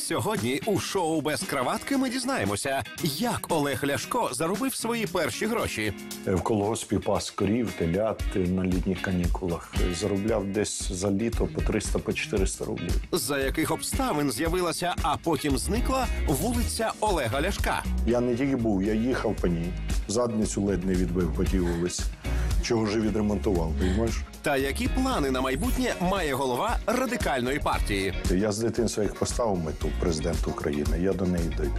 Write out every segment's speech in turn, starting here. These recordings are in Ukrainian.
Сьогодні у шоу «Без краватки» ми дізнаємося, як Олег Ляшко заробив свої перші гроші. В колгоспі пас корів, телят на літніх канікулах. Заробляв десь за літо по 300-400 рублів. За яких обставин з'явилася, а потім зникла вулиця Олега Ляшка. Я не тільки був, я їхав по ній. Задницю ледь не відбив по тій вулиці. Чого вже відремонтував, розумієш? Та які плани на майбутнє має голова Радикальної партії. Я з дитинства як поставив мету президента України, я до неї дойду.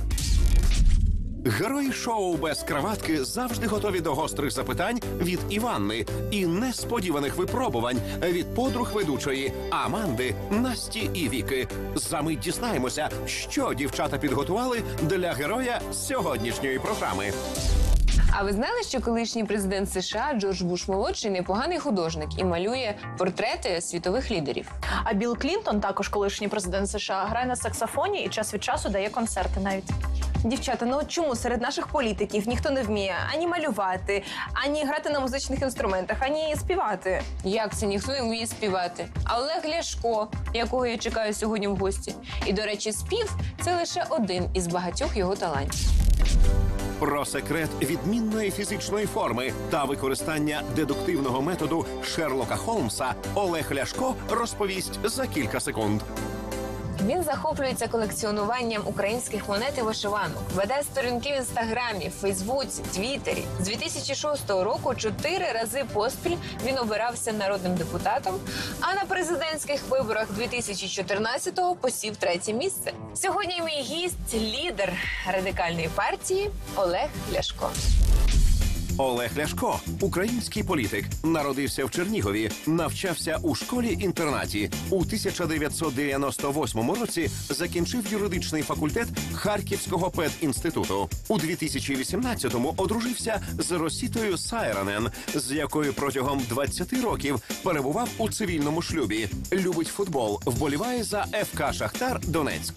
Герої шоу «Без краватки» завжди готові до гострих запитань від Іванни і несподіваних випробувань від подруг ведучої Аманди, Насті і Віки. Замить дізнаємося, що дівчата підготували для героя сьогоднішньої програми. А ви знали, що колишній президент США Джордж Буш-молодший непоганий художник і малює портрети світових лідерів? А Білл Клінтон, також колишній президент США, грає на саксофоні і час від часу дає концерти навіть. Дівчата, ну чому серед наших політиків ніхто не вміє ані малювати, ані грати на музичних інструментах, ані співати? Як це ніхто не вміє співати? А Олег Ляшко, якого я чекаю сьогодні в гості. І, до речі, спів – це лише один із багатьох його талантів. Про секрет відмінної фізичної форми та використання дедуктивного методу Шерлока Холмса Олег Ляшко розповість за кілька секунд. Він захоплюється колекціонуванням українських монет і вишиванок. Веде сторінки в Інстаграмі, Фейсбуці, Твіттері. З 2006 року 4 рази поспіль він обирався народним депутатом, а на президентських виборах 2014-го посів 3-є місце. Сьогодні мій гість – лідер Радикальної партії Олег Ляшко. Олег Ляшко – український політик. Народився в Чернігові, навчався у школі-інтернаті. У 1998 році закінчив юридичний факультет Харківського педінституту. У 2018-му одружився з Росітою Сайранен, з якою протягом 20 років перебував у цивільному шлюбі. Любить футбол, вболіває за ФК «Шахтар Донецьк».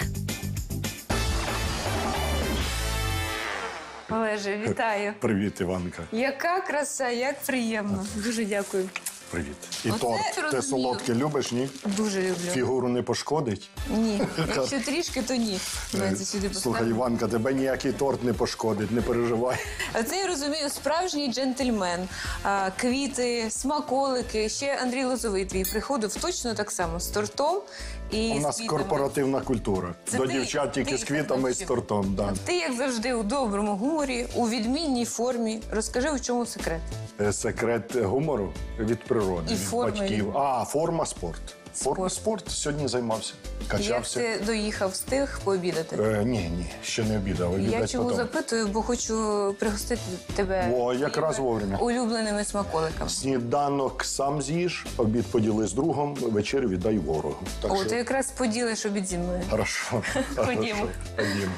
Олеже, вітаю. Привіт, Іванка. Яка краса, як приємно. Дуже дякую. Привіт. І Оце торт. Ти розумію. солодке любиш, ні? Дуже люблю. Фігуру не пошкодить? Ні. Якщо трішки, то ні. Знаєте, сюди Слухай, поставлю. Іванка, тебе ніякий торт не пошкодить, не переживай. Це, я розумію, справжній джентльмен. Квіти, смаколики. Ще Андрій Лозовий твій приходив точно так само, з тортом і У з нас квітами. корпоративна культура. Це До ти- дівчат тільки ти з квітами і з навчив. тортом. Да. Ти, як завжди, у доброму гуморі, у відмінній формі. Розкажи, у чому секрет? Секрет гумору від природи, І від форми. батьків. Форма спорт. Форма спорт. Сьогодні займався. Як Качався. ти доїхав, встиг пообідати? Ні, ще не обідав. Я обідать чому потім. запитую, бо хочу пригостити тебе О, якраз вовремя. улюбленими смаколиками. Сніданок сам з'їж, обід поділи з другом, вечерю віддай ворогу. Так О, ти якраз поділиш обід зі мною. Хорошо. Ходімо. Ходімо.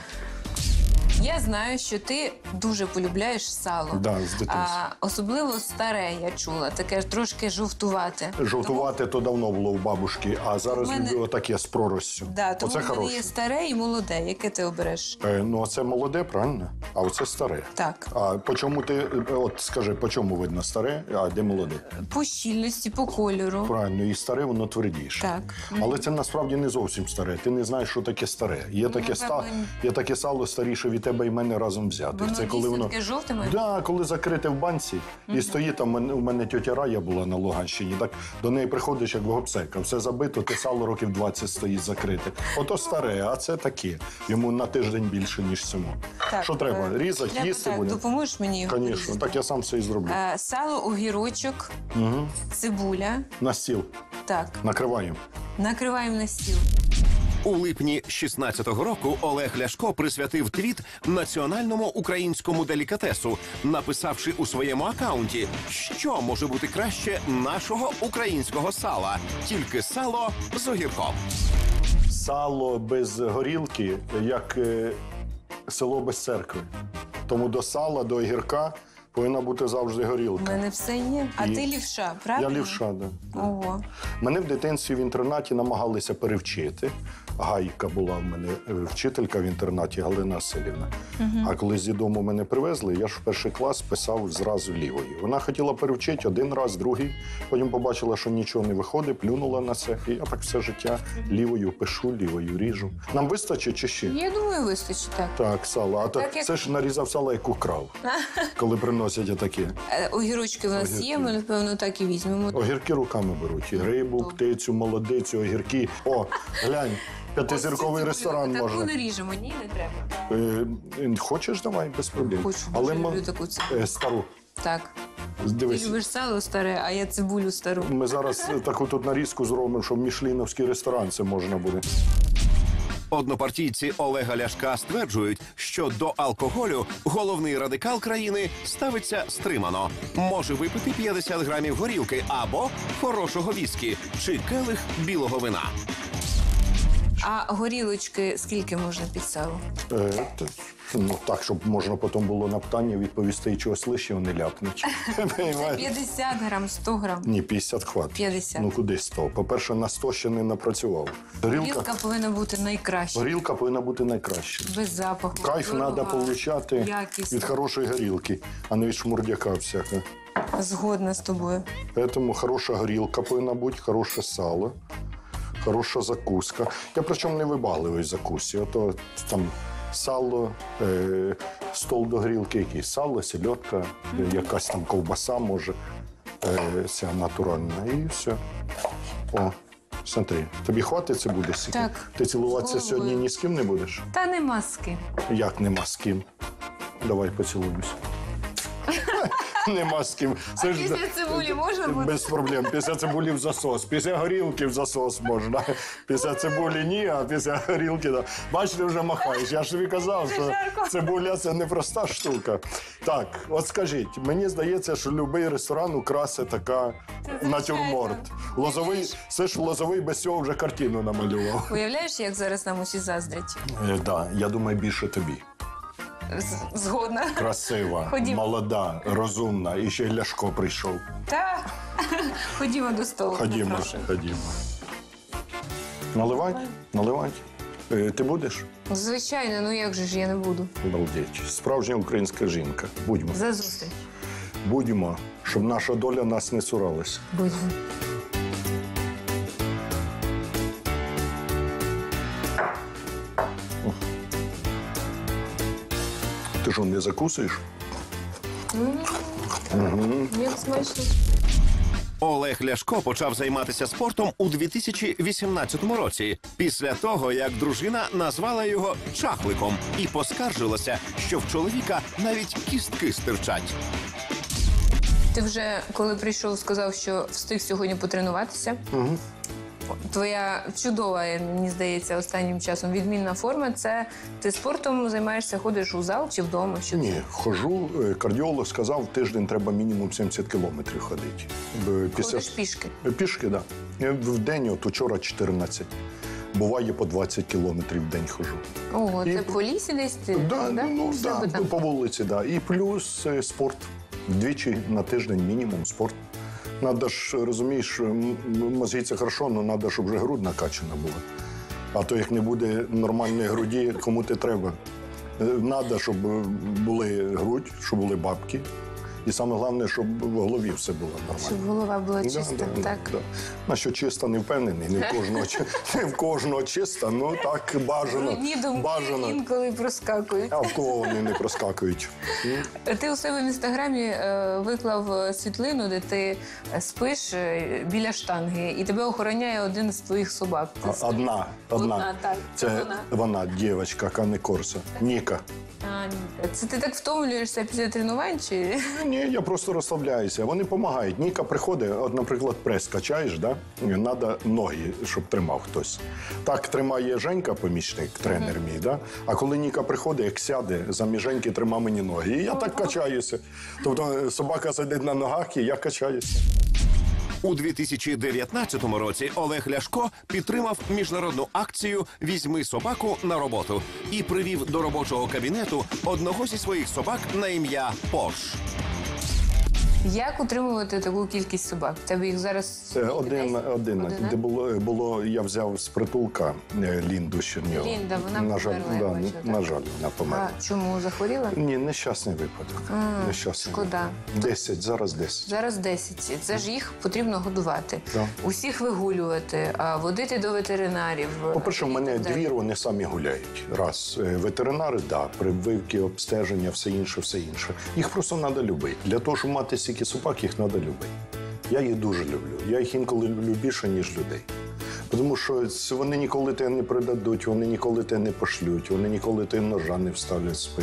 Я знаю, що ти дуже полюбляєш сало. Да, з дитинства. Особливо старе, я чула, таке трошки жовтувате. Жовтувати то давно було у бабушки, а зараз У мене- люблю отаке з пророссю. Да, тому Оце в мене хороше. є старе і молоде. Яке ти обереш? Ну, це молоде, правильно? А оце старе. Так. А по чому ти, от скажи, по чому видно старе, а де молоде? По щільності, по кольору. Правильно, і старе, воно твердіше. Так. Але це насправді не зовсім старе. Ти не знаєш, що таке старе. Є таке сало старіше від тебе і мене разом взяти. Воно це дійсно таке жовте має? Да, коли закрите в банці і стоїть там, у мене тьотя Рая була на Луганщині, так до неї приходиш як в гопсека. Все забито, те сало років 20 стоїть закрите. Ото старе, а це таке. Йому на тиждень більше, ніж цьому. Так, Що треба? Різати, Треба, їсти так, буде? допоможеш мені його Звісно, порізати? так я сам все і зроблю. Сало, огірочок, цибуля. На стіл Так, накриваємо. накриваємо на стіл. У липні 16-го року Олег Ляшко присвятив твіт національному українському делікатесу, написавши у своєму акаунті, що може бути краще нашого українського сала. Тільки сало з огірком. Сало без горілки, як село без церкви. Тому до сала, до огірка повинна бути завжди У горілка. мене все є. А І- ти лівша, правильно? Я лівша, да. Ого. Мене в дитинстві в інтернаті намагалися перевчити. Гайка була в мене вчителька в інтернаті Галина Василівна. А коли з дідому мене привезли, я ж в перший клас писав зразу лівою. Вона хотіла перевчити один раз, другий. Потім побачила, що нічого не виходить, плюнула на це. І я так все життя лівою пишу, лівою ріжу. Нам вистачить чи ще? Я думаю, вистачить так. Так, сало. А то Так, як- це ж нарізав сало, як украв, коли приносять отакі. Огірочки в нас є, ми, напевно, так і візьмемо. Огірки руками беруть. І рибу, птицю, молодицю, огірки. О, глянь, п'ятизірковий ресторан Таку можна. не ріжемо, ні, не треба. Хочеш, давай, без проблем. Хочу, Але дуже люблю таку цибулю. стару. Так. Ти Дивись, любиш сало старе, а я цибулю стару. ми зараз таку тут нарізку зробимо, щоб мішліновський ресторан це можна буде. Однопартійці Олега Ляшка стверджують, що до алкоголю головний радикал країни ставиться стримано. Може випити 50 грамів горілки або хорошого віскі чи келих білого вина. А горілочки скільки можна під сало? Ну так, щоб можна потім було на питання відповісти, і чогось лишнього не ляпнуть. Понимаєш? 50 грам, 100 грам. Ні, 50 хват. 50. Ну куди 100? По-перше, на 100 ще не напрацював. Горілка повинна бути найкраща. Горілка повинна бути найкраща. Без запаху. Кайф дорога, треба получати якісно. від хорошої горілки, а не від шмурдяка всякого. Згодна з тобою. Тому хороша горілка повинна бути, хороше сало, хороша закуска. Я причому не вибагливий закусі. Ото там сало, стол до горілки якийсь. Сало, сельодка, якась там ковбаса може, ця натуральна. І все. О, смотри, тобі хватить це буде сіки? Так. Ти цілуватися З головою. сьогодні ні з ким не будеш? Та нема з ким. Як нема з ким? Давай поцілуємось. Нема з ким. Це ж Після цибулі можна буде? без проблем. Після цибулі в засос, після горілки в засос можна. Після цибулі ні, а після горілки да. Бач, ти вже махаєш. Я ж тобі казав, що цибуля це не проста штука. Так, от скажіть, мені здається, що будь-який ресторан украсить така натюрморт. Лозовий, це ж Лозовий без цього вже картину намалював. Уявляєш, як зараз нам усі заздрять? Так, я думаю, більше тобі. Згодна. Красива, Ходімо. молода, розумна. І ще й Ляшко прийшов. Та. Ходімо до столу. Ходімо, запрошую. ходімо. Наливать? Наливать. Ти будеш? Звичайно, ну як же ж я не буду. Обалдеть. Справжня українська жінка. Будьмо. За зустріч. Будьмо, щоб наша доля нас не цуралась. Будьмо. Ти що, не закусуєш? Як смачно. Олег Ляшко почав займатися спортом у 2018 році, після того, як дружина назвала його чахликом і поскаржилася, що в чоловіка навіть кістки стирчать. Ти вже, коли прийшов, сказав, що встиг сьогодні потренуватися. Угу. Твоя чудова, мені здається, останнім часом відмінна форма. Це ти спортом займаєшся, ходиш у зал чи вдома? Що Ні, хожу. Кардіолог сказав, в тиждень треба мінімум 70 кілометрів ходити. ходиш пішки? Пішки, так. Да. В день, от учора 14. Буває по 20 кілометрів в день хожу. Ого, І- це по лісі десь ти? Да, ну, В себе да, там? по вулиці, да. І плюс спорт. Двічі на тиждень мінімум спорт. Надо ж, розумієш, мозги це хорошо, але треба, щоб вже грудь накачана була. А то як не буде нормальної груді, кому ти треба. Треба, щоб були грудь, щоб були бабки. І саме головне, щоб в голові все було нормально. Щоб голова була чиста, Да, так? Да. На що чисто не впевнений, не в кожного, не в кожного чисто, ну так бажано. Брудні думки Бажано. інколи проскакують. А в кого вони не проскакують? Ти у себе в інстаграмі виклав світлину, де ти спиш біля штанги, і тебе охороняє один з твоїх собак. Це Одна. Одна, так, це Це вона. вона, дівчинка, Кане Корса. Ніка. А, ні. Це ти так втомлюєшся після тренувань? Чи? Ні, я просто розслабляюся. Вони допомагають. Ніка приходить, от, наприклад, прес качаєш, да? Треба ноги, щоб тримав хтось. Так тримає Женька, помічник, тренер мій, да? А коли Ніка приходить, як сяде, замість Женьки трима мені ноги. І я так качаюся. Тобто собака сидить на ногах, і я качаюся. У 2019 році Олег Ляшко підтримав міжнародну акцію «Візьми собаку на роботу» і привів до робочого кабінету одного зі своїх собак на ім'я Пош. Як утримувати таку кількість собак? В тебе їх зараз скільки? Один. 11? Де було, я взяв з притулка Лінду з Чернігова. Лінда, вона на жаль, померла, я бачила, так. на жаль, вона померла. А чому захворіла? Ні, нещасний випадок. Нещасний шкода. випадок. 10, зараз 10. Зараз 10. Це ж їх потрібно годувати. Да. Усіх вигулювати, водити до ветеринарів. По-перше, в і мене так далі. двір, вони самі гуляють. Раз. Ветеринари, да, прививки, обстеження, все інше, все інше. Їх просто треба любити. Для того, щоб мати стільки собак, їх треба любити. Я їх дуже люблю. Я їх інколи люблю більше, ніж людей. Тому що вони ніколи тебе не придадуть, вони ніколи тебе не пошлють, вони ніколи тебе ножа не вставлять в спину.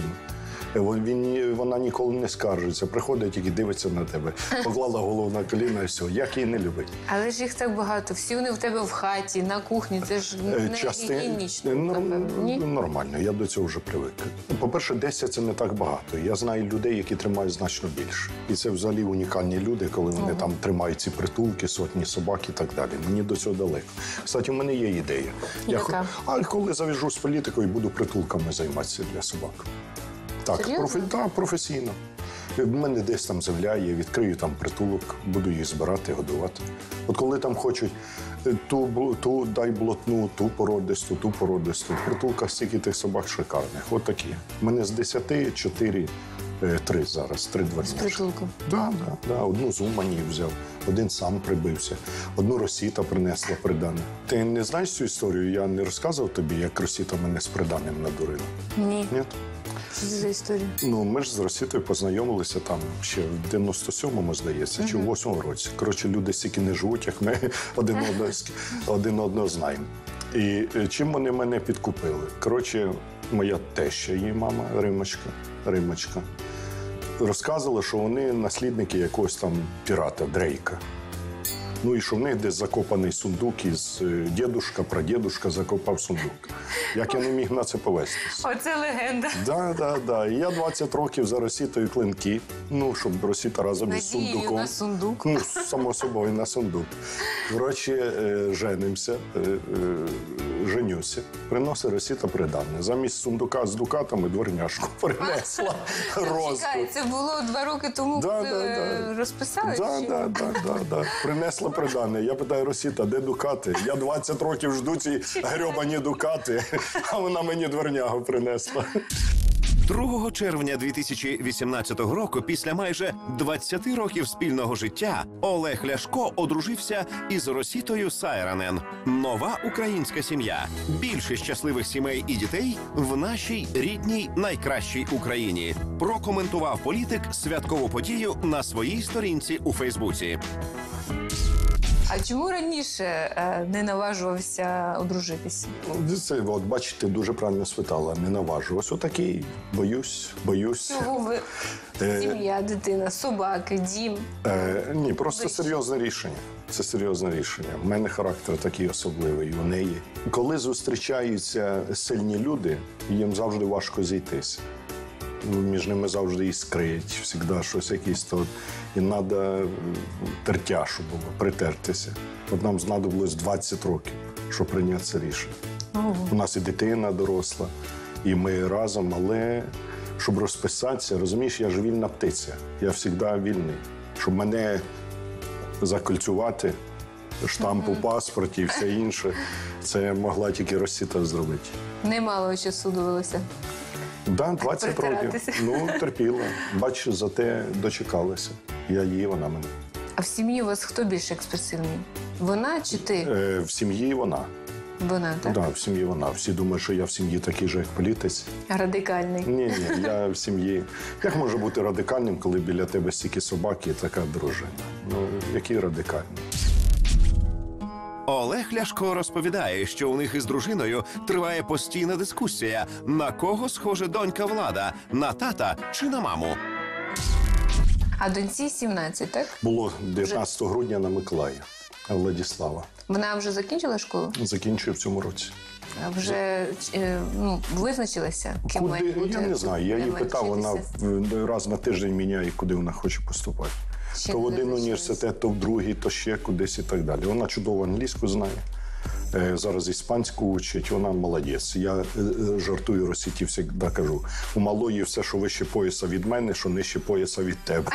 Вона ніколи не скаржиться, приходить, тільки дивиться на тебе, поклала голову на коліна і все. Як її не любить? Але ж їх так багато. Всі вони в тебе в хаті, на кухні. Це ж не гігієнічно. напевно, ні? Нормально, я до цього вже привик. По-перше, 10 – це не так багато. Я знаю людей, які тримають значно більше. І це взагалі унікальні люди, коли вони там тримають ці притулки, сотні собак і так далі. Мені до цього далеко. Кстати, у мене є ідея. Яка? А коли зав'яжу з політикою, буду притулками займатися для собак. Так, Серйозно? професійно. В мене десь там земля є, відкрию там притулок, буду їх збирати, годувати. От коли там хочуть ту дай блатну, ту породисту. В притулках стільки тих собак шикарних. От такі. У мене з 10 4, 3 зараз, 3 дворняшки. З притулку? Да. Одну з Умані взяв, один сам прибився, одну Росіта принесла придане. Ти не знаєш цю історію? Я не розказував тобі, як Росіта мене з приданим надурила? Ні. Ні? Що це за історія? Ну, ми ж з Росітою познайомилися там ще в 97-му, здається, чи в 8-му році. Коротше, люди стільки не живуть, як ми один одного знаємо. І чим вони мене підкупили? Коротше, моя теща, її мама Римочка, розказувала, що вони наслідники якогось там пірата, Дрейка. Ну і що в них десь закопаний сундук із прадідушка закопав сундук. Як я не міг на це повестися? Оце легенда. Да. І я 20 років за Росітою клинки. Ну, щоб Росіта разом із Надією сундуком. на сундук. Ну, само собою, на сундук. Коротше, женимося, женюся. Приносить Росіта придане. Замість сундука з дукатами дворняшку принесла розку. Чекай, це було 2 роки тому, коли розписали? Да. Принесла придане. Я питаю Росіта, де дукати? Я 20 років жду ці грьобані дукати, а вона мені дворнягу принесла. 2 червня 2018 року, після майже 20 років спільного життя, Олег Ляшко одружився із Росітою Сайранен. Нова українська сім'я. Більше щасливих сімей і дітей в нашій рідній найкращій Україні. Прокоментував політик святкову подію на своїй сторінці у Фейсбуці. А чому раніше не наважувався одружитися? Це, от, бачите, дуже правильно спитала. Не наважу. Ось отакий. Боюсь. Чому ви? Сім'я, дитина, собаки, дім. Ні, просто серйозне рішення. Це серйозне рішення. У мене характер такий особливий, у неї. Коли зустрічаються сильні люди, їм завжди важко зійтися. Між ними завжди іскрить, завжди щось якесь то. І треба тертя, щоб було, притертися. От нам знадобилось 20 років, щоб прийняти це рішення. У нас і дитина доросла, і ми разом, але щоб розписатися, розумієш, я ж вільна птиця, я завжди вільний. Щоб мене закольцювати, штамп у паспорті і все інше, це могла тільки Росіта зробити. Немало часу довелося. Да, 20 років. Притиратися. Ну, терпіла. Бачиш, зате дочекалася. Я її, вона мене. А в сім'ї у вас хто більш експресивний? Вона чи ти? В сім'ї вона. Вона, так? Да, в сім'ї вона. Всі думають, що я в сім'ї такий же, як політець. Радикальний. Ні, я в сім'ї. Як може бути радикальним, коли біля тебе стільки собак і така дружина? Ну, який радикальний? Олег Ляшко розповідає, що у них із дружиною триває постійна дискусія, на кого схоже донька Влада, на тата чи на маму. А доньці 17, так? Було 19 грудня на Миколая, Владислава. Вона вже закінчила школу? Закінчую в цьому році. А вже визначилася, ким має Куди? бути? Я не знаю. Я її Де має питав, вона вчитися? раз на тиждень міняє, куди вона хоче поступати. Ще То в не один визначилась. університет, то в другий, то ще кудись і так далі. Вона чудово англійську знає. зараз іспанську учить, вона молодець. Я жартую Росіті, завжди кажу, у малої все, що вище пояса від мене, що нижче пояса від тебе.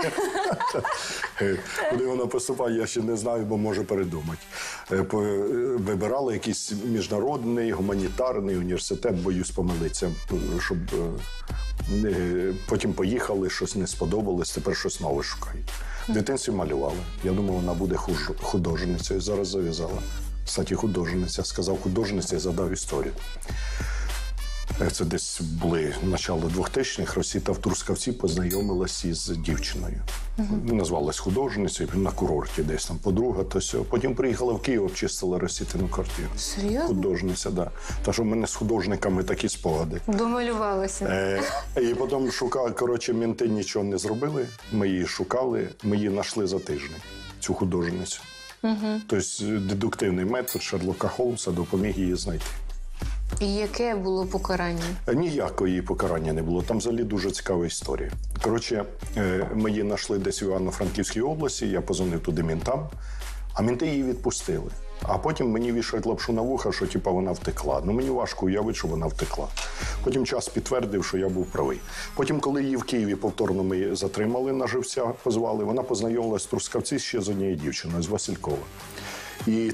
Куди вона поступає, я ще не знаю, бо може передумати. Вибирали якийсь міжнародний, гуманітарний університет, боюсь помилитися, щоб потім поїхали, щось не сподобалось, тепер щось нове шукають. В дитинстві малювала. Я думав, вона буде художницею. Зараз зав'язала. Кстати, художниця. Сказав художниця і задав історію. Це десь були начало 2000-х. Росіта в Трускавці познайомилась із дівчиною. Назвалась художницею на курорті десь там подруга, то сьо. Потім приїхала в Київ, обчистила Росітину квартиру. Серйозно? Художниця, так. Да. Та що в мене з художниками такі спогади. Домалювалася. І потім шукали, коротше, менти нічого не зробили. Ми її шукали, ми її знайшли за тиждень, цю художницю. Тобто дедуктивний метод Шерлока Холмса допоміг її знайти. І яке було покарання? Ніякої покарання не було. Там взагалі дуже цікава історія. Коротше, ми її знайшли десь в Івано-Франківській області, я позвонив туди ментам, а менти її відпустили. А потім мені вішають лапшу на вуха, що типа вона втекла. Ну мені важко уявити, що вона втекла. Потім час підтвердив, що я був правий. Потім, коли її в Києві повторно ми затримали, на живця позвали, вона познайомилась в Трускавці ще з однією дівчиною, з Василькова. І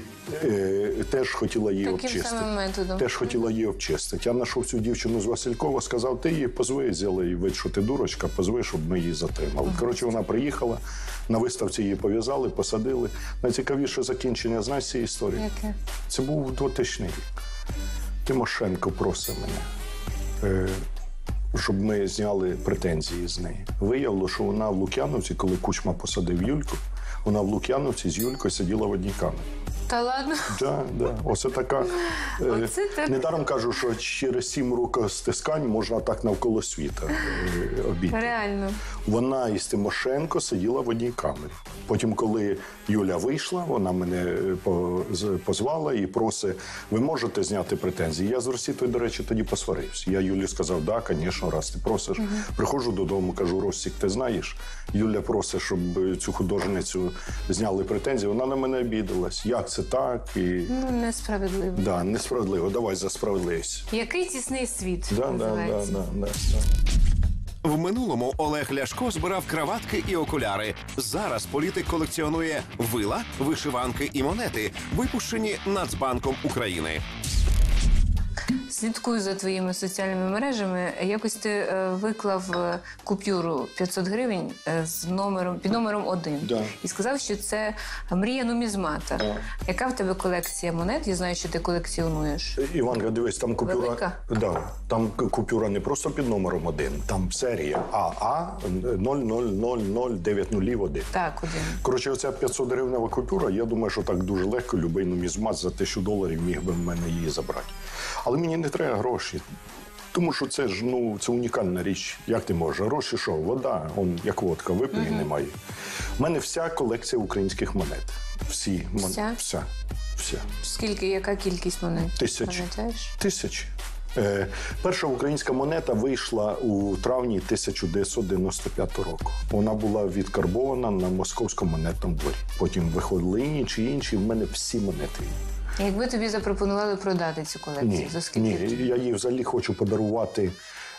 теж хотіла її обчистити. Таким самим методом. Теж хотіла її обчистити. Я знайшов цю дівчину з Василькова, сказав, ти її позви, взяла її вид, що ти дурочка, позви, щоб ми її затримали. Коротше, вона приїхала, на виставці її пов'язали, посадили. Найцікавіше закінчення, знаєш цієї історії? Яке? Це був 2000 рік. Тимошенко просить мене, щоб ми зняли претензії з неї. Виявило, що вона в Лук'яновці, коли Кучма посадив Юльку, вона в Лук'яновці з Юлькою сиділа в одній камері. Та ладно? Так, да. Оце така. Оце так. Недаром кажу, що через 7 рукостискань можна так навколо світа обійти. Реально. Вона із Тимошенко сиділа в одній камері. Потім, коли Юля вийшла, вона мене позвала і просить, ви можете зняти претензії? Я з Росітою, до речі, тоді посварився. Я Юлі сказав, да, звісно, раз ти просиш. Приходжу додому, кажу, Ростік, ти знаєш? Юля просить, щоб цю художницю зняли претензії. Вона на мене обідалась. Як це так? І... Ну, несправедливо. Да, несправедливо. Давай за справедливість. Який тісний світ Да. називається. В минулому Олег Ляшко збирав краватки і окуляри. Зараз політик колекціонує вила, вишиванки і монети, випущені Нацбанком України. Слідкую за твоїми соціальними мережами. Якось ти виклав купюру 500 гривень під номером 1. Да. І сказав, що це мрія нумізмата. Да. Яка в тебе колекція монет? Я знаю, що ти колекціонуєш. Іванка, дивись, там купюра. Велика? Да, там купюра не просто під номером 1, там серія АА 00009001. Так, 1. Коротше, оця 500 гривнева купюра, я думаю, що так дуже легко любий нумізмат за $1000 міг би в мене її забрати. Але мені не треба гроші. Тому що це ж, це унікальна річ. Як ти можеш? Гроші що? Вода, як водка, випий і немає. У мене вся колекція українських монет. Всі. Вся? Вся. Скільки, яка кількість монет? 1000. Пам'ятаєш? 1000. Перша українська монета вийшла у травні 1995 року. Вона була відкарбована на Московському монетному дворі. Потім виходили інші, в мене всі монети. Якби тобі запропонували продати цю колекцію, за скільки? Ні, я її взагалі хочу подарувати,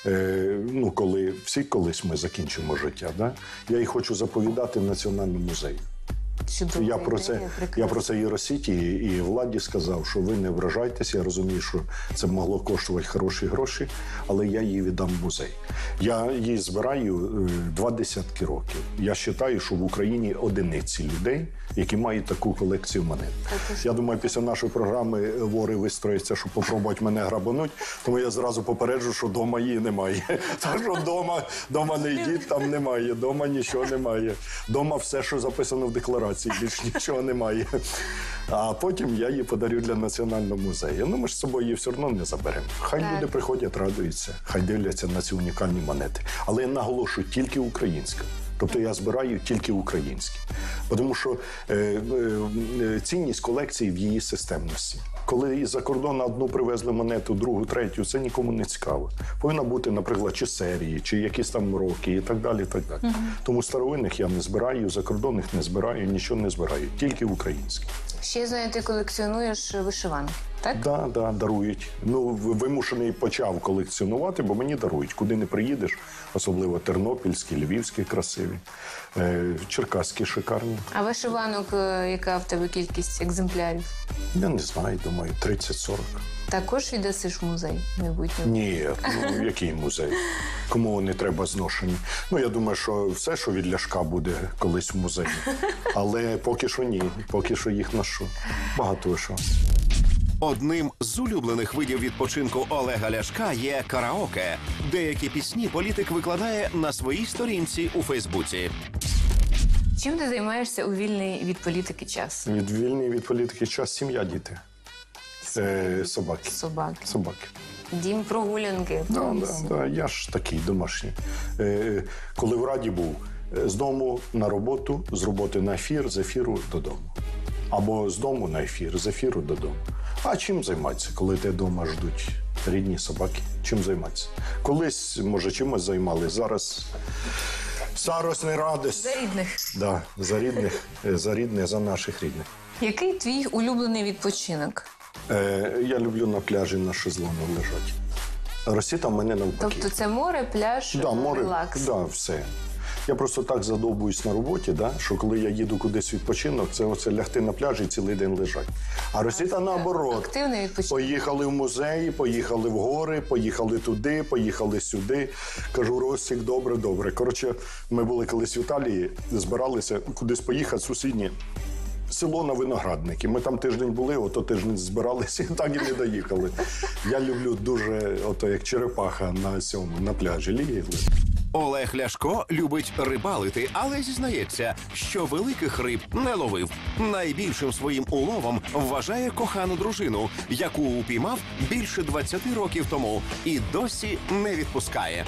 коли всі колись ми закінчимо життя. Да? Я її хочу заповідати в Національному музеї. Чудова Я про ідея, це і Росіті, і владі сказав, що ви не вражайтеся. Я розумію, що це могло коштувати хороші гроші, але я її віддам в музей. Я її збираю 20 років. Я вважаю, що в Україні одиниці людей, які мають таку колекцію монет. Я думаю, після нашої програми вори вистрояться, щоб попробувати мене грабануть, тому я зразу попереджу, що вдома її немає. Так що вдома не йдіть, там немає, вдома нічого немає. Вдома все, що записано в декларації, більш нічого немає. А потім я її подарю для Національного музею. Ми ж з собою її все одно не заберемо. Хай люди приходять, радуються, хай дивляться на ці унікальні монети. Але я наголошую, тільки українська. Тобто я збираю тільки українські. Тому що цінність колекції в її системності. Коли із-за кордону одну привезли монету, другу, третю, це нікому не цікаво. Повинна бути, наприклад, чи серії, чи якісь там роки і так далі. Тому старовинних я не збираю, закордонних не збираю, нічого не збираю, тільки українські. Ще, я знаю, ти колекціонуєш вишиванки, так? Да, дарують. Ну, вимушений почав колекціонувати, бо мені дарують. Куди не приїдеш, особливо тернопільські, львівські красиві, черкаські шикарні. А вишиванок, яка в тебе кількість екземплярів? Я не знаю, думаю, 30-40. Також віддасиш в музей майбутнього? Ні, ну який музей? Кому вони треба зношені? Ну, я думаю, що все, що від Ляшка, буде колись в музеї. Але поки що ні, поки що їх ношу. Багато що. Одним з улюблених видів відпочинку Олега Ляшка є караоке. Деякі пісні політик викладає на своїй сторінці у Фейсбуці. Чим ти займаєшся у вільний від політики час? Вільний від політики час, сім'я, діти. Собаки. Собаки. Дім, прогулянки. Да, я ж такий домашній. Коли в Раді був, з дому на роботу, з роботи на ефір, з ефіру додому. Або з дому на ефір, з ефіру додому. А чим займатися, коли тебе вдома ждуть рідні собаки? Чим займатися? Колись, може, чимось займалися, зараз старость не радість. За рідних. Да, за рідних, за наших рідних. Який твій улюблений відпочинок? Я люблю на пляжі на шезлонгу лежати. Росіта в мене навпаки. Тобто це море, пляж, релакс? Да, все. Я просто так задовбуюсь на роботі, да, що коли я їду кудись відпочинок, це оце лягти на пляжі і цілий день лежать. А Росіта наоборот. Активний відпочинок. Поїхали в музеї, поїхали в гори, поїхали туди, поїхали сюди. Кажу, Ростік, добре. Коротше, ми були колись в Італії, збиралися кудись поїхати, сусідні село на Виноградники. Ми там тиждень були, ото тиждень збиралися і так і не доїхали. Я люблю дуже, ото як черепаха на пляжі, лігли. Олег Ляшко любить рибалити, але зізнається, що великих риб не ловив. Найбільшим своїм уловом вважає кохану дружину, яку упіймав більше 20 років тому і досі не відпускає.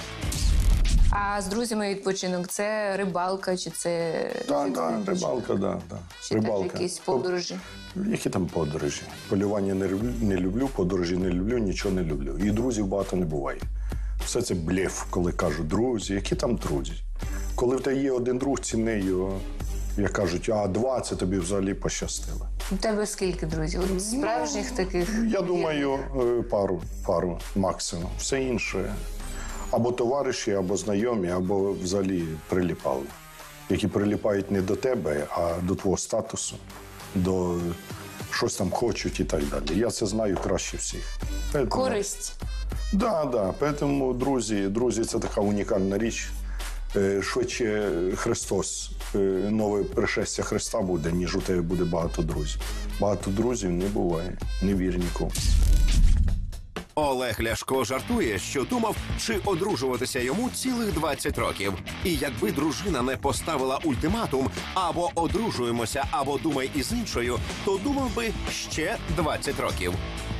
А з друзями відпочинок – це рибалка чи це… Так, рибалка, да. Чи теж якісь подорожі? Які там подорожі? Полювання не люблю, подорожі не люблю, нічого не люблю. І друзів багато не буває. Все це блеф, коли кажуть друзі. Які там друзі? Коли в тебе є один друг, ціни його, як кажуть, а два – це тобі взагалі пощастило. У тебе скільки друзів? От справжніх таких? Я думаю, пару максимум. Все інше або товариші, або знайомі, або взагалі приліпали. Які приліпають не до тебе, а до твого статусу, до щось там хочуть і так далі. Я це знаю краще всіх. Користь? Да. Тому друзі – це така унікальна річ. Швидше Христос, нове пришестя Христа буде, ніж у тебе буде багато друзів. Багато друзів не буває, не вір нікому. Олег Ляшко жартує, що думав, чи одружуватися йому цілих 20 років. І якби дружина не поставила ультиматум «або одружуємося, або думай із іншою», то думав би ще 20 років.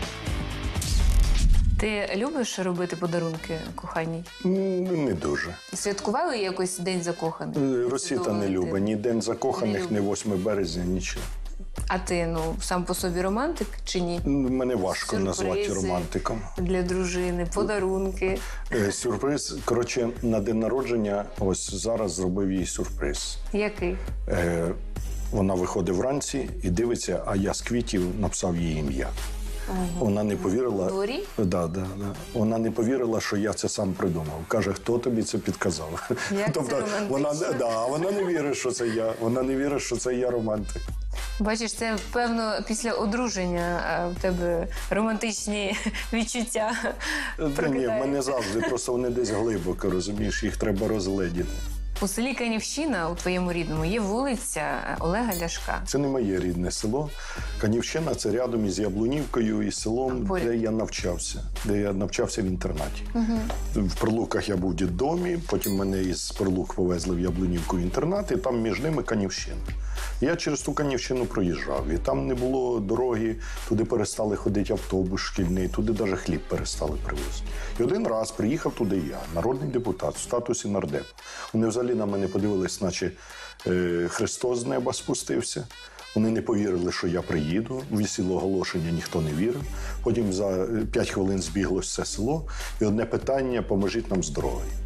Ти любиш робити подарунки коханій? Не дуже. Святкували якось День закоханих? Росіта не любить ні День закоханих, ні 8 березня, нічого. А ти, сам по собі романтик чи ні? Мене важко Сюрпризи назвати романтиком. Для дружини, подарунки. Сюрприз. Коротше, на день народження ось зараз зробив їй сюрприз. Який? Вона виходить вранці і дивиться, а я з квітів написав її ім'я. Вона не повірила. В дворі? Да. Вона не повірила, що я це сам придумав. Каже, хто тобі це підказав? Як Тобто, це романтично. вона не вірить, що це я. Вона не вірить, що це я романтик. Бачиш, це, певно, після одруження в тебе романтичні відчуття Ні, в прокидаються. мене завжди, просто вони десь глибоко, розумієш, їх треба розгледіти. У селі Канівщина, у твоєму рідному, є вулиця Олега Ляшка. Це не моє рідне село. Канівщина – це рядом із Яблунівкою і селом, Поряд. де я навчався в інтернаті. В Прилуках я був в дитдомі, потім мене із Прилук повезли в Яблунівку в інтернат, і там між ними Канівщина. Я через ту Канівщину проїжджав, і там не було дороги, туди перестали ходити автобус шкільний, туди навіть хліб перестали привозити. І один раз приїхав туди я, народний депутат, в статусі нардепа. Вони взагалі на мене подивились, наче Христос з неба спустився. Вони не повірили, що я приїду. Висіло оголошення, ніхто не вірив. Потім за 5 хвилин збіглось все село. І одне питання – поможіть нам з дорогою.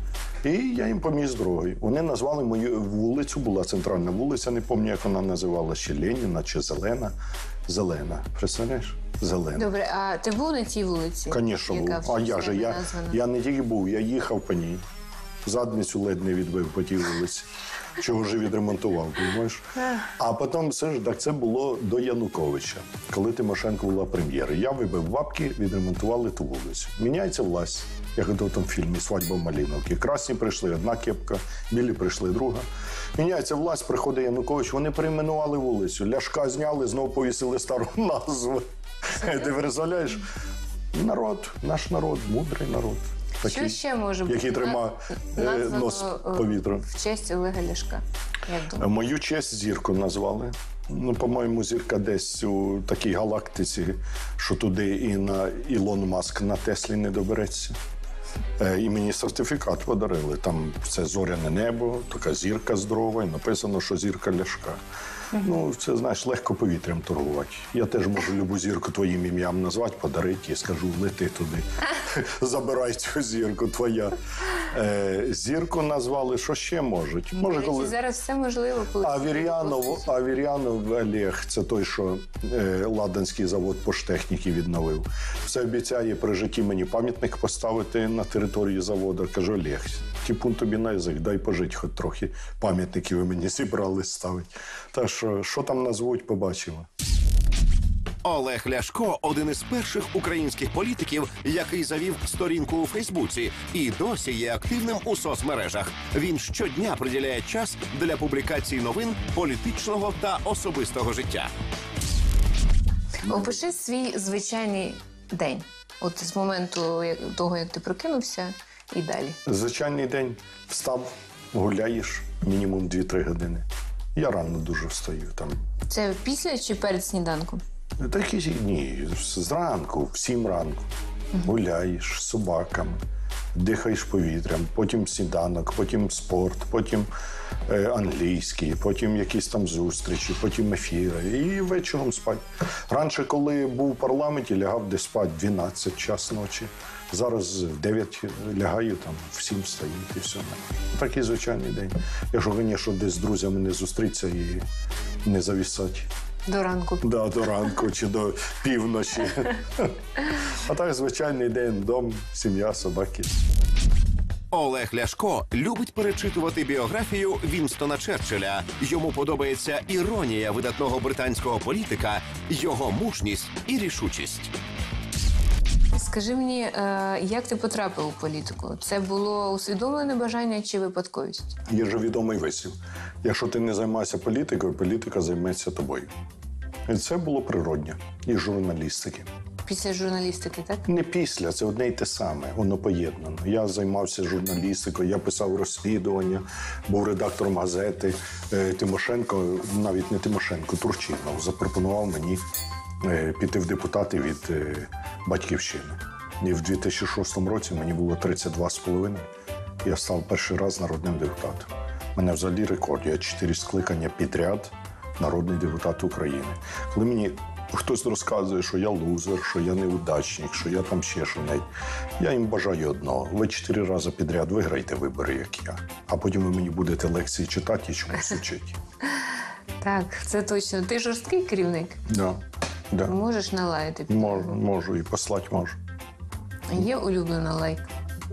І я їм поміг з дорогою. Вони назвали мою вулицю, була центральна вулиця, не пам'ятаю, як вона називалася, чи Леніна, чи Зелена. Зелена. Представляєш? Зелена. Добре, а ти був на цій вулиці? Звісно, яка був. А я же, названа? я не тільки був, я їхав по ній. Задницю ледь не відбив по тій вулиці. Чого вже відремонтував, розумієш? А потім це було до Януковича, коли Тимошенко була прем'єра. Я вибив бабки, відремонтували ту вулицю. Міняється власть, як у тому фільмі «Свадьба в Малиновці». Красні прийшли одна кепка, білі прийшли друга. Міняється власть, приходить Янукович, вони перейменували вулицю. Ляшка зняли, знову повісили стару назву. Ти представляєш? Народ, наш народ, мудрий народ. Що ще може бути? Який тримає нос повітря. В честь Олега Ляшка, як думаєш? Мою честь Зірку назвали. Ну, по-моєму, Зірка десь у такій галактиці, що туди і на Ілон Маск на Теслі не добереться. І мені сертифікат подарили. Там це зоряне небо, така зірка здорова, і написано, що Зірка Ляшка. Ну, це, знаєш, легко повітрям торгувати. Я теж можу любу зірку твоїм ім'ям назвати, подарити і скажу, лети туди. Забирай цю зірку, твоя. Зірку назвали, що ще можуть? Може, коли... Зараз все можливо. Коли Авір'янов Олег, це той, що Ладанський завод поштехніки відновив. Все обіцяє при житті мені пам'ятник поставити на території заводу. Кажу, Олег, тіпун тобі на язик, дай пожити хоч трохи. Пам'ятники ви мені зібрали ставити. Так що там назвуть, побачимо. Олег Ляшко – один із перших українських політиків, який завів сторінку у Фейсбуці і досі є активним у соцмережах. Він щодня приділяє час для публікацій новин, політичного та особистого життя. Опиши свій звичайний день. От з моменту того, як ти прокинувся, і далі. Звичайний день. Встав, гуляєш мінімум 2-3 години. Я рано дуже встаю там. Це після чи перед сніданком? Такі дні. Зранку, в 7 ранку. Гуляєш з собаками, дихаєш повітрям, потім сніданок, потім спорт, потім англійський, потім якісь там зустрічі, потім ефіри. І вечором спать. Раніше, коли був в парламенті, лягав десь спати 12 час ночі. Зараз в 9 лягаю, там, в 7 встаю і все. Такий звичайний день. Якщо, звісно, десь з друзями не зустрітися і не завісати. До ранку. Да, до ранку чи до півночі. А так, звичайний день, дом, сім'я, собаки. Олег Ляшко любить перечитувати біографію Вінстона Черчилля. Йому подобається іронія видатного британського політика, його мужність і рішучість. Скажи мені, як ти потрапив у політику? Це було усвідомлене бажання чи випадковість? Є же відомий вислів. Якщо ти не займаєшся політикою, політика займеться тобою. І це було природньо. І журналістики. Після журналістики, так? Не після, це одне й те саме, воно поєднано. Я займався журналістикою, я писав розслідування, був редактором газети. Тимошенко, навіть не Тимошенко, Турчинов запропонував мені піти в депутати від Батьківщини. І в 2006 році мені було 32,5. Я став перший раз народним депутатом. У мене взагалі рекорд. Я 4 скликання підряд народний депутат України. Коли мені хтось розказує, що я лузер, що я неудачник, що я там ще що-небудь, я їм бажаю одного. Ви 4 рази підряд виграєте вибори, як я. А потім ви мені будете лекції читати і чомусь вчити. Так, це точно. Ти жорсткий керівник? Да. Можеш налаяти? Можу і послати можу. Є улюблена лайка?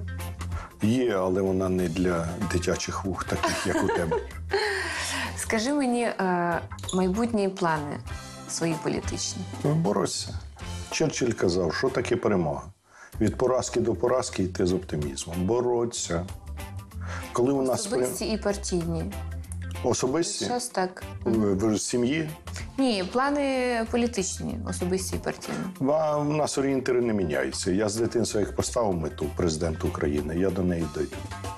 Є, але вона не для дитячих вух, таких, як у тебе. Скажи мені майбутні плани свої політичні. Боротися. Черчилль казав, що таке перемога. Від поразки до поразки йти з оптимізмом. Боротися. Коли у нас Особисті і партійні. Особисті? Щось так. В сім'ї? Ні, плани політичні, особисті і партійні. У нас орієнтири не міняються. Я з дитинства їх поставив мету президента України, я до неї дойду.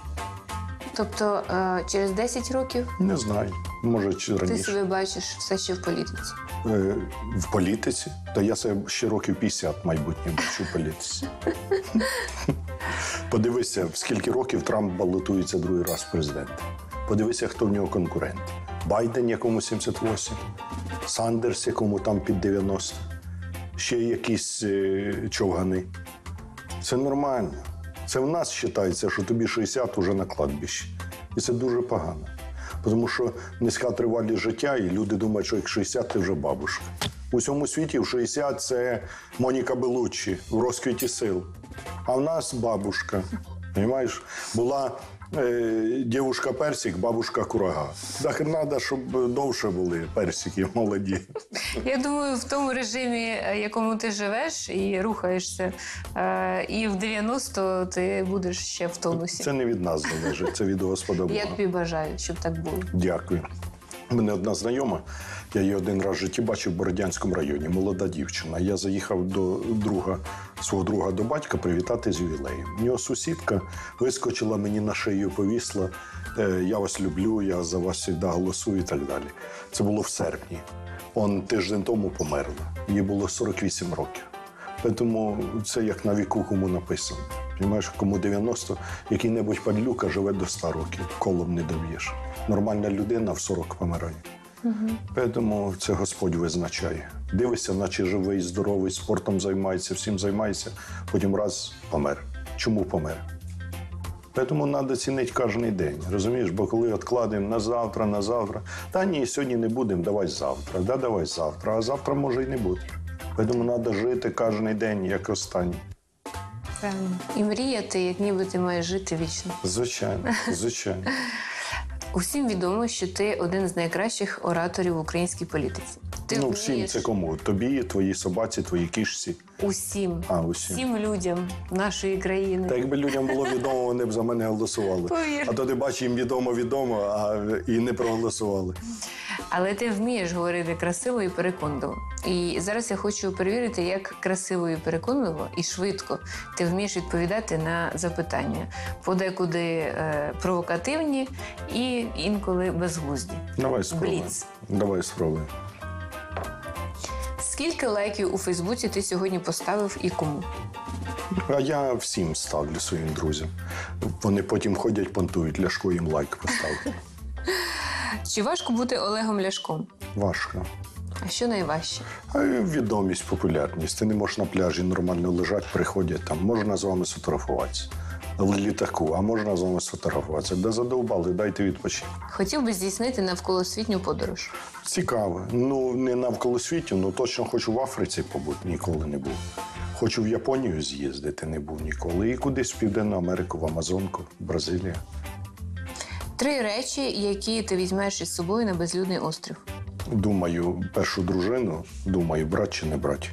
Тобто через 10 років Не знаю, може чи ти раніше. себе бачиш все ще в політиці? В політиці? То я себе ще років 50 майбутнє бачу в політиці. Подивися, в скільки років Трамп балотується другий раз в президенти. Подивися, хто в нього конкурент. Байден, якому 78, Сандерс, якому там під 90, ще якісь човгани. Це нормально. Це в нас вважається, що тобі 60 уже на кладбищі. І це дуже погано. Тому що низька тривалість життя, і люди думають, що як 60 ти вже бабушка. У всьому світі в 60 це Моніка Белуччі в розквіті сил. А в нас бабушка. Понимаєш? Була дівушка персик, бабушка курага. Так треба, щоб довше були персики молоді. Я думаю, в тому режимі, якому ти живеш і рухаєшся, і в 90 ти будеш ще в тонусі. Це не від нас залежить, це від Господа Бога. Я тобі бажаю, щоб так було. Дякую. У мене одна знайома, я її один раз в житті бачив в Бородянському районі, молода дівчина. Я заїхав до свого друга до батька привітати з ювілеєм. У нього сусідка вискочила мені на шию, повісла, я вас люблю, я за вас завжди голосую і так далі. Це було в серпні. Он тиждень тому померла. Їй було 48 років. Тому це як на віку кому написано. Понимаєш, кому 90, який-небудь падлюка живе до 100 років, колом не доб'єш. Нормальна людина в 40 помирає. Тому це Господь визначає. Дивишся, наче живий, здоровий, спортом займається, всім займається, потім раз помер. Чому помер? Тому треба цінити кожен день, розумієш? Бо коли відкладаємо на завтра, та ні, сьогодні не будемо, давай завтра, давай завтра, а завтра може і не бути. Тому треба жити кожен день, як останній. Правильно. І мріяти, як ніби ти маєш жити вічно. Звичайно, звичайно. Усім відомо, що ти один з найкращих ораторів в українській політиці. Ти Всім вмієш це кому? Тобі, твоїй собаці, твоїй кішці. усім, Усім. всім людям нашої країни. Та якби людям було відомо, вони б за мене голосували. Повір. А то ти бачиш, їм відомо, і не проголосували. Але ти вмієш говорити красиво і переконливо. І зараз я хочу перевірити, як красиво і переконливо і швидко ти вмієш відповідати на запитання. Подекуди провокативні і інколи безглузді. Давай спробуємо. Бліц. Давай спробуємо. Скільки лайків у Фейсбуці ти сьогодні поставив і кому? А я всім ставлю своїм друзям. Вони потім ходять, понтують, Ляшко їм лайк поставити. Чи важко бути Олегом Ляшком? Важко. А що найважче? А відомість, популярність. Ти не можеш на пляжі нормально лежати, приходять там, можна з вами сфотографуватися. Літаку, а можна з вами сфотографуватися. Да задовбали, дайте відпочити. Хотів би здійснити навколосвітню подорож. Цікаво. Не навколо світу, але точно хочу в Африці побути, ніколи не був. Хочу в Японію з'їздити, не був ніколи. І кудись в Південну Америку, в Амазонку, в Бразилію. 3 речі, які ти візьмеш із собою на безлюдний острів. Думаю, першу дружину, думаю, брати чи не брати.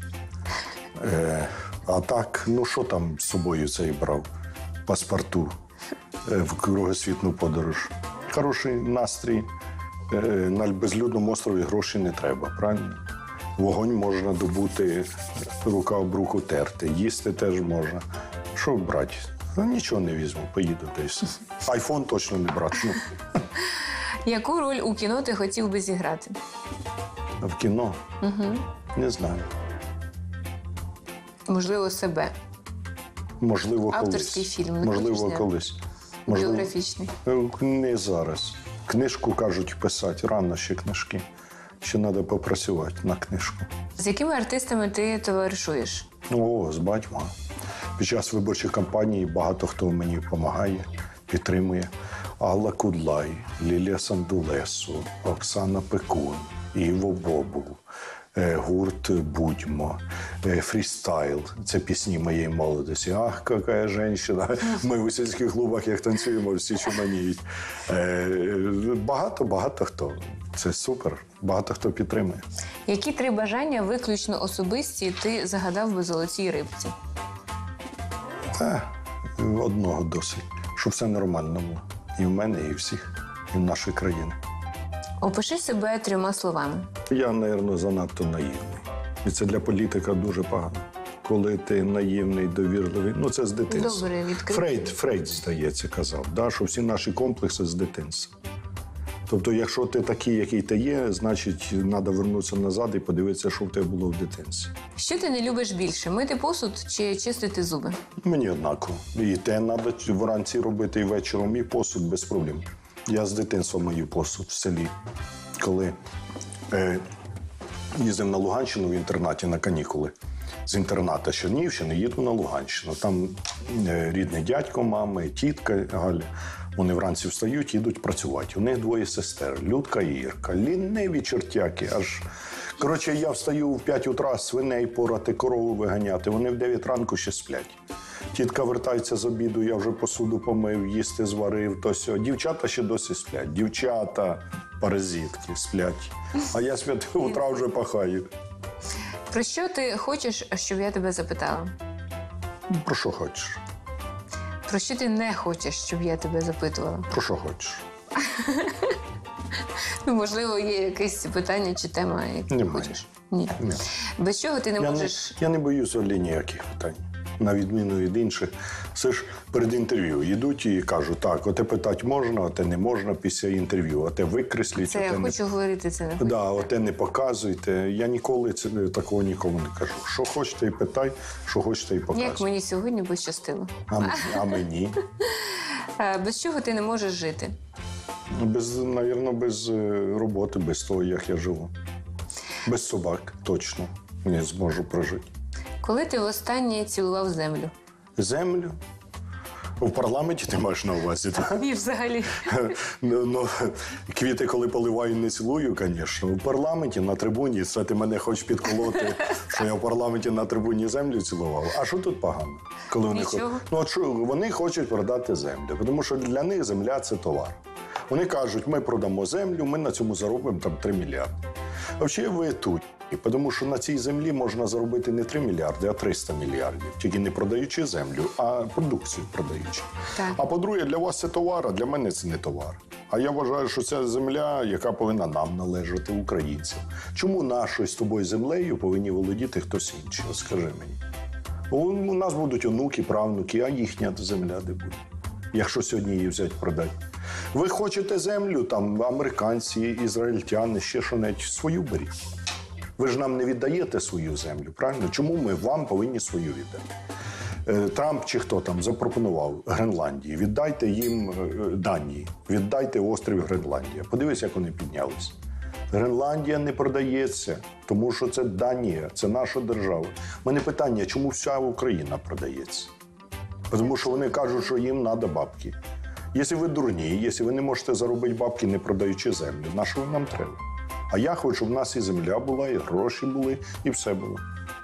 А так, що там з собою цей брав? Паспорту в кругосвітну подорож. Хороший настрій. На безлюдному острові грошей не треба, правильно? Вогонь можна добути, рука об руку терти, їсти теж можна. Що брати? Нічого не візьму, поїду десь. Айфон точно не брати. Яку роль у кіно ти хотів би зіграти? А в кіно? Не знаю. Можливо, себе. Можливо, колись. Авторський фільм, не Можливо, хочеш, ні? колись. Біографічний. Не зараз. Книжку, кажуть, писати. Рано ще книжки. Ще треба попрацювати на книжку. З якими артистами ти товаришуєш? З батьма. Під час виборчих кампаній багато хто мені допомагає, підтримує. Алла Кудлай, Лілія Сандулесу, Оксана Пекун, Іво Бобул, гурт «Будьмо», «Фрістайл». Це пісні моєї молодості. Ах, яка жінка. Ми у сільських клубах, як танцюємо, всі чуманіють. Багато хто. Це супер. Багато хто підтримує. Які 3 бажання виключно особисті ти загадав би золотій рибці? Одного досить. Щоб все нормально було. І в мене, і в всіх, і в нашій країні. Опиши себе 3 словами. Я, мабуть, занадто наївний. І це для політика дуже погано. Коли ти наївний, довірливий, це з дитинства. Добре, відкрити. Фрейд, здається, казав, що всі наші комплекси з дитинства. Тобто, якщо ти такий, який ти є, значить, треба вернутися назад і подивитися, що в тебе було в дитинстві. Що ти не любиш більше? Мити посуд чи чистити зуби? Мені однаково. І те треба вранці робити, і вечором, і посуд без проблем. Я з дитинства мию посуд в селі. Коли їздив на Луганщину в інтернаті на канікули, з інтерната Чернігівщини їду на Луганщину. Там рідний дядько мами, тітка Галя. Вони вранці встають, їдуть працювати. У них двоє сестер – Людка і Ірка. Ліниві чортяки. Аж... Коротше, я встаю в 5 утра свиней порати, корову виганяти. Вони в 9 ранку ще сплять. Тітка вертається з обіду, я вже посуду помив, їсти зварив, то сьо. Дівчата ще досі сплять. Дівчата, паразитки, сплять. А я з 5 утра вже пахаю. Про що ти хочеш, щоб я тебе запитала? Про що хочеш? Про що ти не хочеш, щоб я тебе запитувала? Про що хочеш? Ну, можливо, є якесь питання чи тема, яку ти Немає. хочеш? Ні. Ні. Без чого ти не можеш... Я не боюсь взагалі ніяких питань. На відміну від інших. Все ж перед інтерв'ю йдуть і кажуть, так, оте питати можна, оте не можна після інтерв'ю, оте викресліть, Це я оте хочу говорити, це не хочу. Да, оте не показуйте. Я ніколи такого нікому не кажу. Що хочете і питай, що хочете і показуйте. Як мені сьогодні пощастило. А мені? Без чого ти не можеш жити? Навірно, без роботи, без того, як я живу. Без собак, точно. Не зможу прожити. Коли ти востаннє цілував землю? Землю? В парламенті ти маєш на увазі, так? Ні, взагалі. Ну, квіти, коли поливаю, не цілую, звісно. В парламенті, на трибуні, це ти мене хочеш підколоти, що я в парламенті на трибуні землю цілував. А що тут погано? Коли вони Нічого. Ну, от що, вони хочуть продати землю, тому що для них земля – це товар. Вони кажуть, ми продамо землю, ми на цьому заробимо там 3 мільярди. А взагалі ви тут. Тому що на цій землі можна заробити не 3 мільярди, а 300 мільярдів. Тільки не продаючи землю, а продукцію продаючи. Так. А по-друге, для вас це товар, а для мене це не товар. А я вважаю, що це земля, яка повинна нам належати, українцям. Чому нашою з тобою землею повинні володіти хтось інший? От скажи мені. У нас будуть онуки, правнуки, а їхня земля де буде? Якщо сьогодні її взять продати. Ви хочете землю, там американці, ізраїльтяни, ще що-небудь, свою беріть. Ви ж нам не віддаєте свою землю, правильно? Чому ми вам повинні свою віддати? Трамп чи хто там запропонував Гренландії, віддайте їм Данії, віддайте острів Гренландія. Подивись, як вони піднялись. Гренландія не продається, тому що це Данія, це наша держава. У мене питання, чому вся Україна продається? Тому що вони кажуть, що їм треба бабки. Якщо ви дурні, якщо ви не можете заробити бабки, не продаючи землю, на що нам треба? А я хочу, щоб в нас і земля була, і гроші були, і все було.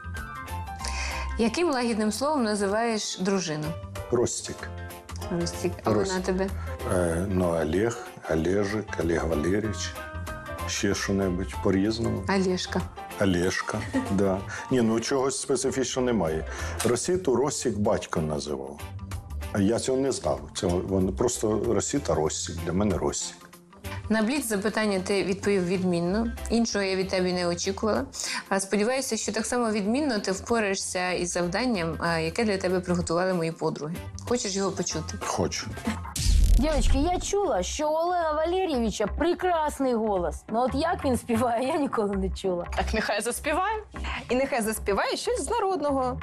Яким лагідним словом називаєш дружину? Ростик. Ростик. А вона тебе? Олег, Олежик, Олег Валерійович. Ще що-небудь по-різному. Олешка. Олешка, да. Ні, ну чогось специфічного немає. Росіту Ростик батько називав. А я цього не знав. Це просто Росіта Ростик, для мене Ростик. На бліц запитання ти відповів відмінно. Іншого я від тебе не очікувала. А сподіваюся, що так само відмінно ти впораєшся із завданням, яке для тебе приготували мої подруги. Хочеш його почути? Хочу. Дівчатки, я чула, що у Олега Валерійовича прекрасний голос. Ну от як він співає, я ніколи не чула. Так нехай заспіває. І нехай заспіває щось з народного.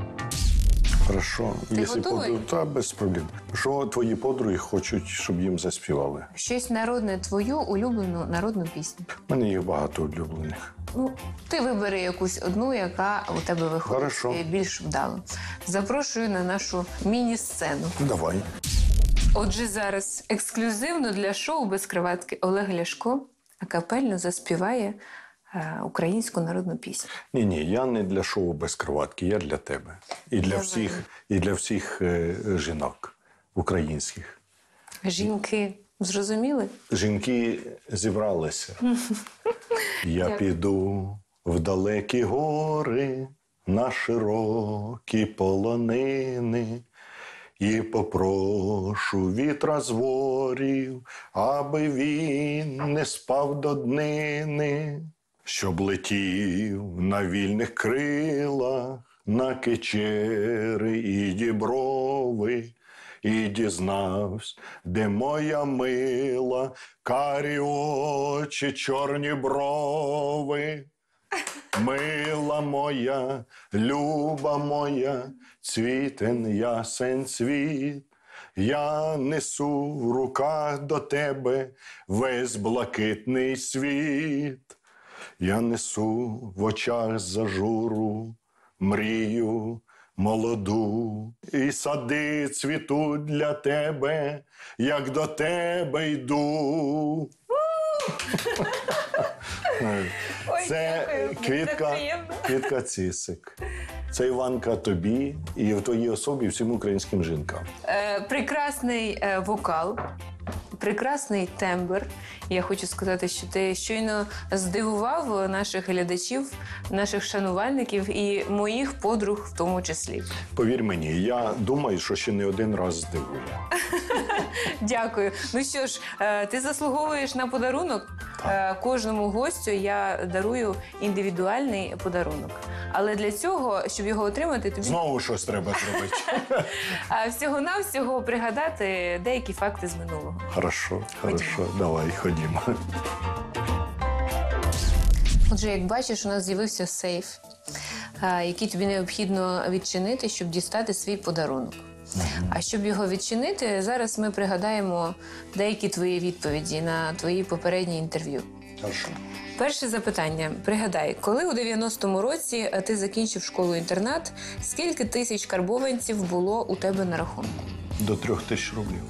Хорошо. готовий? Та без проблем. Що твої подруги хочуть, щоб їм заспівали? Щось народне, твою улюблену народну пісню. У мене їх багато улюблених. Ну, ти вибери якусь одну, яка у тебе виходить Хорошо. більш вдало. Запрошую на нашу міні-сцену. Давай. Отже, зараз ексклюзивно для шоу «Без криватки» Олег Ляшко акапельно заспіває українську народну пісню. Ні, я не для шоу без кроватки, я для тебе. І для всіх жінок українських. Жінки зрозуміли? Жінки зібралися. Я піду в далекі гори, на широкі полонини, і попрошу вітра з ворів, аби він не спав до днини, щоб летів на вільних крилах, на кичери і діброви, і дізнавсь, де моя мила, карі очі, чорні брови. Мила моя, люба моя, цвітен ясен цвіт, я несу в руках до тебе весь блакитний світ. Я несу в очах зажуру, мрію молоду, і сади цвітуть для тебе, як до тебе йду. Це квітка Цисик. Це, Іванка, тобі і в твоїй особі всім українським жінкам. Прекрасний вокал, прекрасний тембр. Я хочу сказати, що ти щойно здивував наших глядачів, наших шанувальників і моїх подруг в тому числі. Повір мені, я думаю, що ще не один раз здивую. Дякую. Ну що ж, ти заслуговуєш на подарунок. Кожному гостю я дарую індивідуальний подарунок. Але для цього, щоб його отримати, тобі Знову щось треба зробити. всього-навсього пригадати деякі факти з минулого. Хорошо, давай, ходімо. Отже, як бачиш, у нас з'явився сейф, який тобі необхідно відчинити, щоб дістати свій подарунок. А щоб його відчинити, зараз ми пригадаємо деякі твої відповіді на твої попередні інтерв'ю. Хорошо. Перше запитання. Пригадай, коли у 90-му році ти закінчив школу-інтернат, скільки тисяч карбованців було у тебе на рахунку? До 3000 рублів.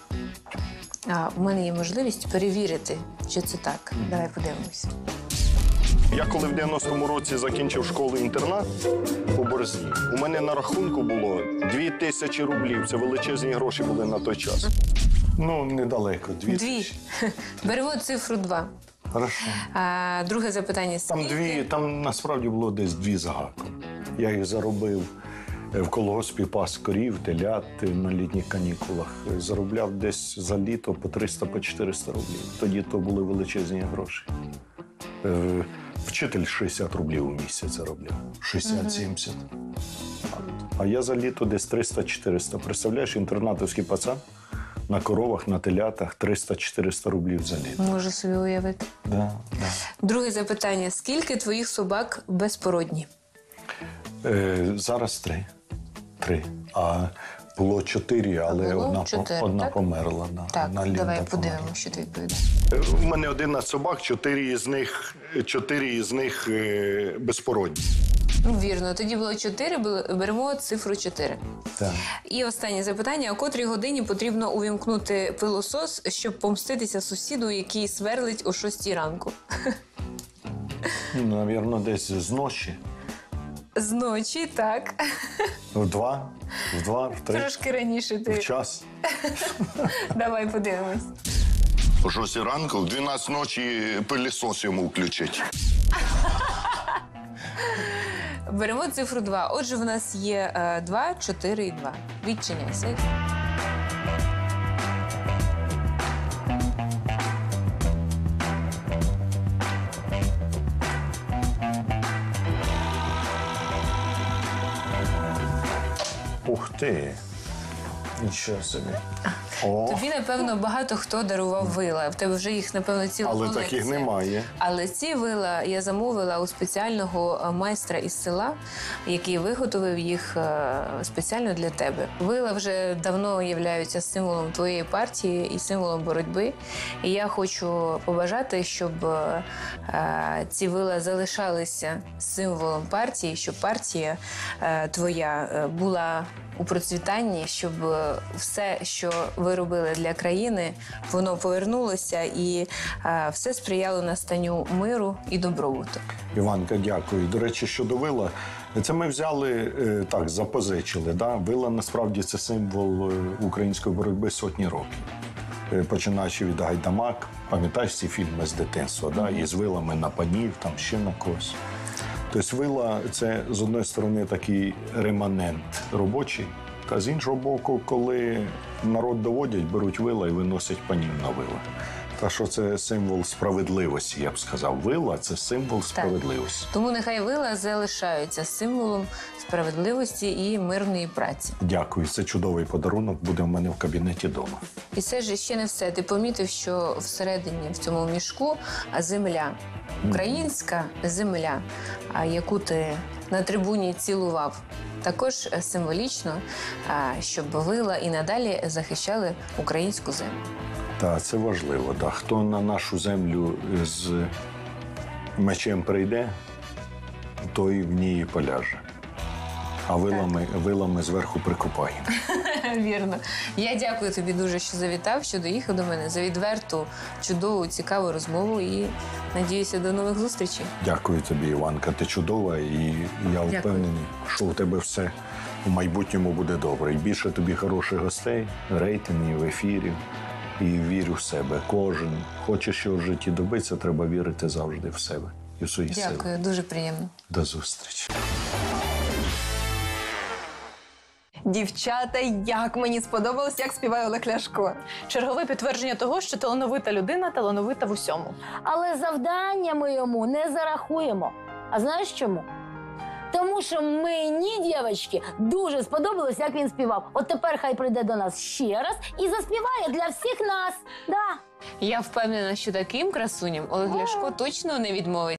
У мене є можливість перевірити, що це так. Давай подивимося. Я коли в 90-му році закінчив школу-інтернат у Борзні, у мене на рахунку було 2000 рублів. Це величезні гроші були на той час. Ну, недалеко, 2000. Беремо цифру 2. Хорошо. Друге запитання. Там насправді було десь 2 з гаком. Я їх заробив в колгоспі, пас корів, телят на літніх канікулах. Заробляв десь за літо по 300, по 400 рублів. Тоді то були величезні гроші. Вчитель 60 рублів у місяць заробляв. 60-70. А я за літо десь 300-400. Представляєш, інтернатовський пацан на коровах, на телятах 300-400 рублів за літо. Можу собі уявити. Да. Друге запитання. Скільки твоїх собак безпородні? Зараз 3. А було 4, але Було 4, одна так? померла. Так, Лінда давай померла. подивимося, що ти відповідаєш. У мене 11 собак, 4 із них безпородні. Вірно, тоді було 4, беремо цифру 4. Так. І останнє запитання. О котрій годині потрібно увімкнути пилосос, щоб помститися сусіду, який сверлить о 6 ранку? Навірно, десь з ночі. Зночі, так. В 2, в 3. Трошки раніше В ти. час. Давай подивимось. О 6 ранку, в 12 ночі пилісос йому включить. Беремо цифру 2. Отже, в нас є 2, 4 і 2. Відчиняй сейф. Ух ти. Нічого собі. О, Тобі, напевно, багато хто дарував вила. В тебе вже їх, напевно, ціла але колекція. таких немає. Але ці вила я замовила у спеціального майстра із села, який виготовив їх спеціально для тебе. Вила вже давно являються символом твоєї партії і символом боротьби. І я хочу побажати, щоб ці вила залишалися символом партії, щоб партія твоя була у процвітанні, щоб все, що ви робили для країни, воно повернулося і все сприяло настанню миру і добробуту. Іванка, дякую. До речі, щодо вила, це ми взяли, так, запозичили. Да? Вила, насправді, це символ української боротьби сотні років. Починаючи від гайдамак, пам'ятаєш ці фільми з дитинства, да? І з вилами на панів, там ще на когось. Тобто вила – це, з одної сторони, такий реманент робочий, а з іншого боку, коли народ доводять, беруть вила і виносять панів на вила. Так що це символ справедливості, я б сказав. Вила – це символ справедливості. Тому нехай вила залишаються символом справедливості і мирної праці. Дякую, це чудовий подарунок, буде в мене в кабінеті вдома. І це ж ще не все. Ти помітив, що всередині в цьому мішку земля. Українська земля, яку ти на трибуні цілував. Також символічно, щоб вила і надалі захищали українську землю. Так, це важливо. Да. Хто на нашу землю з мечем прийде, той в ній і поляже. а вилами зверху прикопаємо. Вірно. Я дякую тобі дуже, що завітав, що доїхав до мене, за відверту, чудову, цікаву розмову і надіюся до нових зустрічей. Дякую тобі, Іванка. Ти чудова, і я впевнений, що у тебе все у майбутньому буде добре. І більше тобі хороших гостей, рейтингів, в ефірі. І вірю в себе. Кожен хоче, що в житті добитися, треба вірити завжди в себе і в свої сили. Дякую, дуже приємно. До зустрічі. Дівчата, як мені сподобалось, як співає Олег Ляшко. Чергове підтвердження того, що талановита людина талановита в усьому. Але завдання ми йому не зарахуємо. А знаєш чому? Тому що мені, дівчатки, дуже сподобалось, як він співав. От тепер хай прийде до нас ще раз і заспіває для всіх нас. Да. Я впевнена, що таким красуням Олег Ляшко точно не відмовить.